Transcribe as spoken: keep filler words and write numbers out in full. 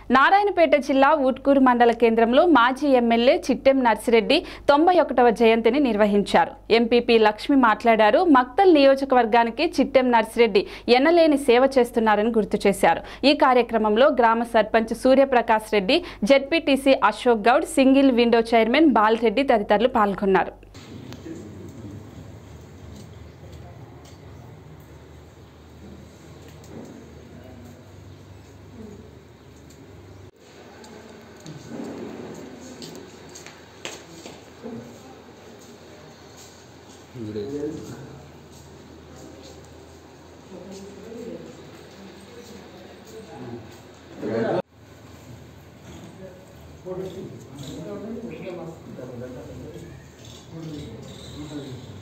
నారాయణపేట జిల్లా ఊట్కూరు మండల కేంద్రంలో మాజీ ఎమ్మెల్యే చిట్టెం నర్సిరెడ్డి తొంభై ఒకటవ జయంతిని నిర్వహించారు. ఎంపీపీ లక్ష్మి మాట్లాడారు. మక్తల్ నియోజకవర్గానికి చిట్టెం నర్సిరెడ్డి ఎనలేని సేవ చేస్తున్నారని గుర్తు చేశారు. ఈ కార్యక్రమంలో గ్రామ sarpanch Suryaprakash Reddy, ZPTC Ashok Goud, single window chairman Balareddy తదితరులు పాల్గొన్నారు. Por